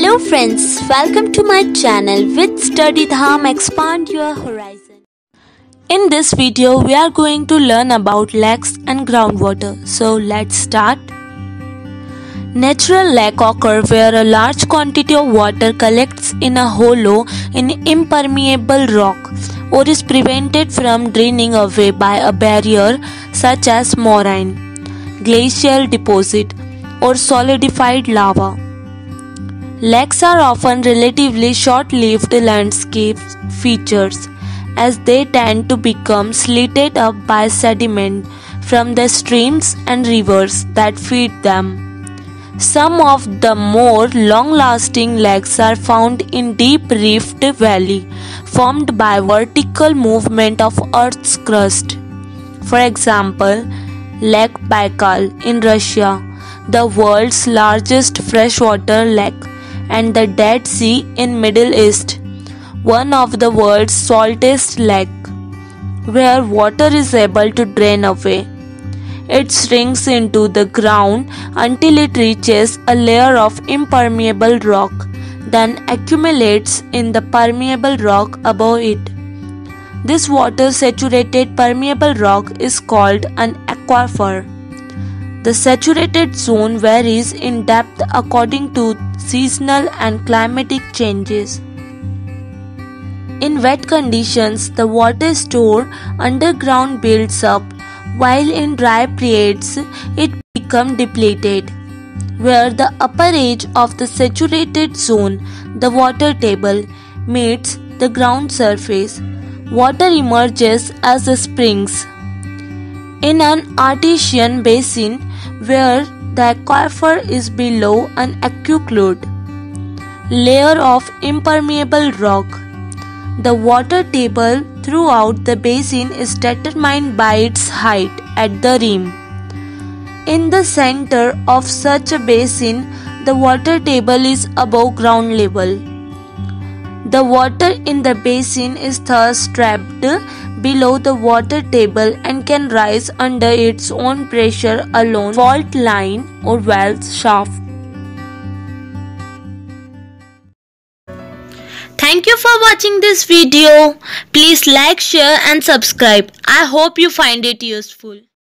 Hello friends, welcome to my channel with Study Dham Expand Your Horizon. In this video, we are going to learn about lakes and groundwater. So let's start. Natural lake occur where a large quantity of water collects in a hollow in impermeable rock or is prevented from draining away by a barrier such as moraine, glacial deposit, or solidified lava. Lakes are often relatively short-lived landscape features as they tend to become slitted up by sediment from the streams and rivers that feed them. Some of the more long-lasting lakes are found in deep rift valley formed by vertical movement of Earth's crust. For example, Lake Baikal in Russia, the world's largest freshwater lake, and the Dead Sea in Middle East, one of the world's saltest lakes, where water is able to drain away. It sinks into the ground until it reaches a layer of impermeable rock, then accumulates in the permeable rock above it. This water-saturated permeable rock is called an aquifer. The saturated zone varies in depth according to seasonal and climatic changes. In wet conditions, the water stored underground builds up, while in dry periods it becomes depleted. Where the upper edge of the saturated zone, the water table, meets the ground surface, water emerges as springs. In an artesian basin, where the aquifer is below an aqueduct layer of impermeable rock, the water table throughout the basin is determined by its height at the rim. In the center of such a basin, the water table is above ground level. The water in the basin is thus trapped below the water table and can rise under its own pressure along fault line or well shaft. Thank you for watching this video. Please like, share and subscribe. I hope you find it useful.